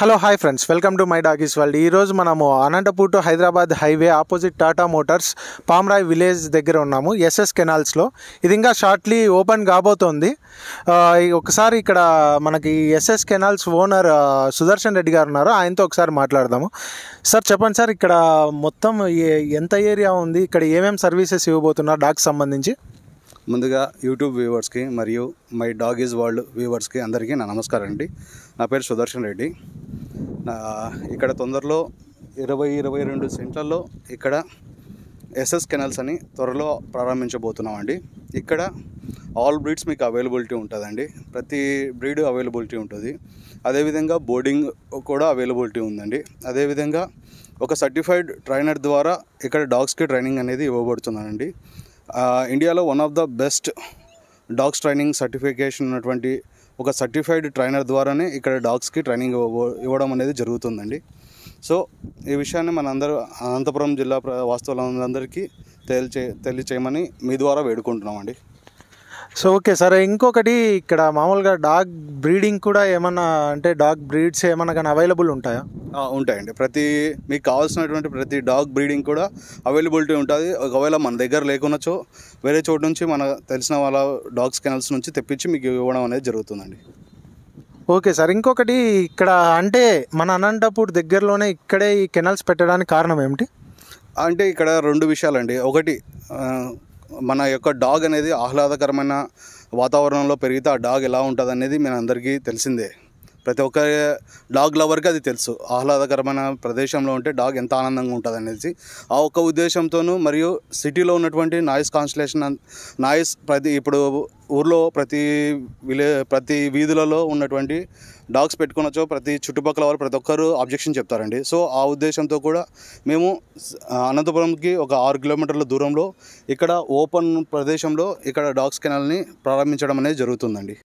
Hello hi friends, welcome to my doggies world. ఈరోజు మనము Anantapur to Hyderabad highway opposite Tata Motors Pamaray village దగ్గర ఉన్నాము, SS కెనాల్స్లో. ఇది ఇంకా షార్ట్లీ ఓపెన్ కాబోతోంది. ఒకసారి ఇక్కడ మనకి SS kennels owner Sudarshan Reddy garu ఉన్నారు, ఆయనతో ఒకసారి మాట్లాడదాము. సార్ చెప్పండి సార్, ఇక్కడ మొత్తం ఎంత ఏరియా ఉంది, ఇక్కడ ఏమేమి సర్వీసెస్ ఇవ్వబోతున్నారు డాగ్స్ సంబంధించి? ముందుగా యూట్యూబ్ వ్యూవర్స్కి మరియు మై డాగీస్ వరల్డ్ వ్యూవర్స్కి అందరికీ నా నమస్కారం అండి. నా పేరు సుదర్శన్ రెడ్డి. ఇక్కడ తొందరలో 22 సెంట్లలో ఇక్కడ ఎస్ఎస్ కెనల్స్ అని త్వరలో ప్రారంభించబోతున్నామండి. ఇక్కడ ఆల్ బ్రీడ్స్ మీకు అవైలబిలిటీ ఉంటుందండి, ప్రతి బ్రీడ్ అవైలబిలిటీ ఉంటుంది. అదేవిధంగా బోర్డింగ్ కూడా అవైలబిలిటీ ఉందండి. అదేవిధంగా ఒక సర్టిఫైడ్ ట్రైనర్ ద్వారా ఇక్కడ డాగ్స్కి ట్రైనింగ్ అనేది ఇవ్వబడుతుందండి. ఇండియాలో one of the best dogs training certification ఉన్నటువంటి ఒక సర్టిఫైడ్ ట్రైనర్ ద్వారానే ఇక్కడ డాగ్స్కి ట్రైనింగ్ ఇవ్వడం అనేది జరుగుతుందండి. సో ఈ విషయాన్ని మనందరూ అనంతపురం జిల్లా వాస్తవులందరికీ తెలియచేయమని మీ ద్వారా వేడుకుంటున్నామండి. సో ఓకే సార్, ఇంకొకటి ఇక్కడ మామూలుగా డాగ్ బ్రీడింగ్ కూడా ఏమన్నా, అంటే డాగ్ బ్రీడ్స్ ఏమన్నా కానీ అవైలబుల్ ఉంటాయా? ఉంటాయండి. మీకు కావాల్సినటువంటి ప్రతి డాగ్ బ్రీడింగ్ కూడా అవైలబిలిటీ ఉంటుంది. ఒకవేళ మన దగ్గర లేకున్నచో వేరే చోటు నుంచి మన తెలిసిన వాళ్ళ డాగ్స్ కెనల్స్ నుంచి తెప్పించి మీకు ఇవ్వడం అనేది జరుగుతుందండి. ఓకే సార్, ఇంకొకటి ఇక్కడ అంటే మన అనంతపూర్ దగ్గరలోనే ఇక్కడే ఈ కెనల్స్ పెట్టడానికి కారణం ఏమిటి? అంటే ఇక్కడ 2 విషయాలండి. ఒకటి, మన యొక్క డాగ్ అనేది ఆహ్లాదకరమైన వాతావరణంలో పెరిగితే ఆ డాగ్ ఎలా ఉంటుంది అనేది మన అందరికీ తెలిసిందే. ప్రతి ఒక్క డాగ్ లవర్కి అది తెలుసు, ఆహ్లాదకరమైన ప్రదేశంలో ఉంటే డాగ్ ఎంత ఆనందంగా ఉంటుంది అనేసి. ఆ ఒక్క ఉద్దేశంతోనూ, మరియు సిటీలో ఉన్నటువంటి నాయిస్ కాన్సలేషన్, ఇప్పుడు ఊర్లో ప్రతి వీధులలో ఉన్నటువంటి డాగ్స్ పెట్టుకున్నచో ప్రతి చుట్టుపక్కల వారు ప్రతి ఒక్కరు అబ్జెక్షన్ చెప్తారండి. సో ఆ ఉద్దేశంతో కూడా మేము అనంతపురంకి ఒక 6 కిలోమీటర్ల దూరంలో ఇక్కడ ఓపెన్ ప్రదేశంలో ఇక్కడ డాగ్స్ కెనాల్ని ప్రారంభించడం అనేది జరుగుతుందండి.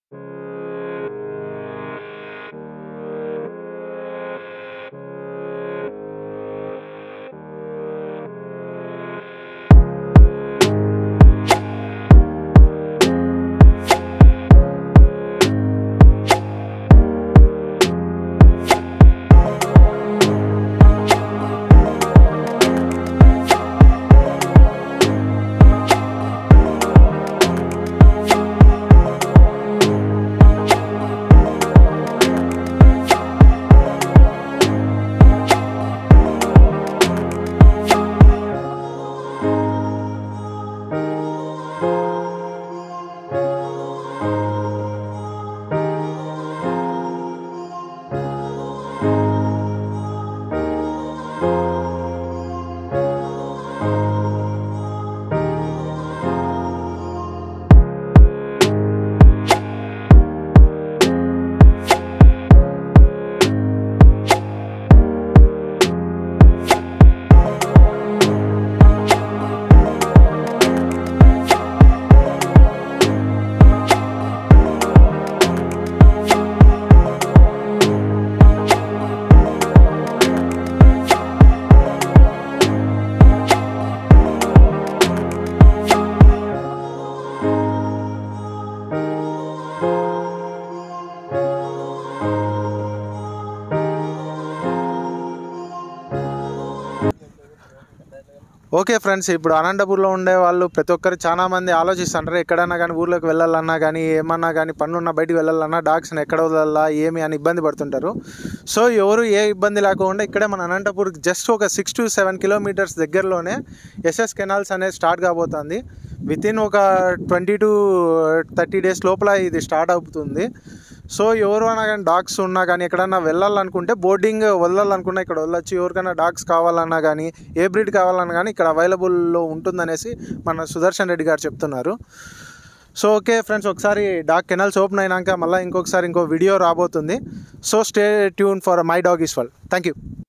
ఓకే ఫ్రెండ్స్, ఇప్పుడు అనంతపూర్లో ఉండే వాళ్ళు ప్రతి ఒక్కరు చాలా మంది ఆలోచిస్తుంటారు, ఎక్కడన్నా కానీ ఊర్లోకి వెళ్ళాలన్నా కానీ ఏమన్నా కానీ పనులున్నా బయటికి వెళ్ళాలన్నా డాగ్స్ని ఎక్కడ వదలాలా ఏమి అని ఇబ్బంది పడుతుంటారు. సో ఎవరు ఏ ఇబ్బంది లేకుండా ఇక్కడే మన అనంతపూర్ జస్ట్ ఒక 6 to 7 కిలోమీటర్స్ దగ్గరలోనే ఎస్ఎస్ కెనాల్స్ అనేది స్టార్ట్ కాబోతుంది. వితిన్ ఒక 20 to 30 డేస్ లోపల ఇది స్టార్ట్ అవుతుంది. సో ఎవరు అన్నా కానీ డాగ్స్ ఉన్నా కానీ ఎక్కడన్నా వెళ్ళాలనుకుంటే బోర్డింగ్ వదలాలనుకున్నా ఇక్కడ వదలొచ్చు. ఎవరికైనా డాగ్స్ కావాలన్నా కానీ ఏ బ్రీడ్ కావాలన్నా కానీ ఇక్కడ అవైలబుల్లో ఉంటుందనేసి మన సుదర్శన్ రెడ్డి గారు చెప్తున్నారు. సో ఓకే ఫ్రెండ్స్, ఒకసారి డాగ్ కెనల్స్ ఓపెన్ అయినాక మళ్ళీ ఇంకో వీడియో రాబోతుంది. So stay tune for my doggies world. Thank you.